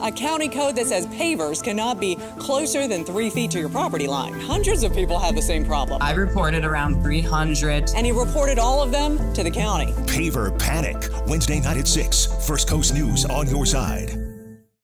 a county code that says pavers cannot be closer than 3 feet to your property line. Hundreds of people have the same problem. I reported around 300. And he reported all of them to the county. Paver Panic, Wednesday night at 6. First Coast News on your side.